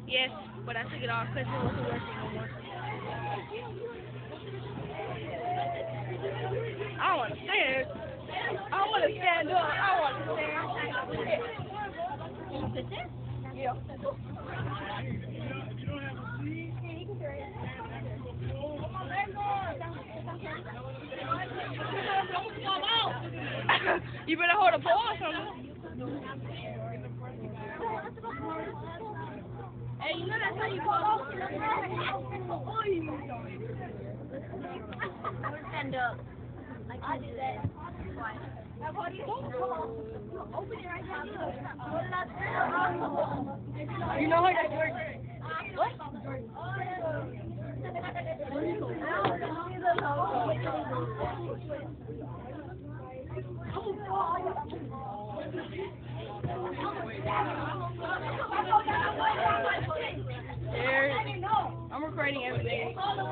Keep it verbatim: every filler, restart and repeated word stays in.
Yes, but I took it off because it wasn't working no more. I want to stand. I want to stand up. I want to stand. You want to sit there? Yeah. You better hold a ball or something. Hey, you know that's how you call it? Stand up. I can't do that. Why? Open it right now. You know how that works. What? There. I'm recording everything.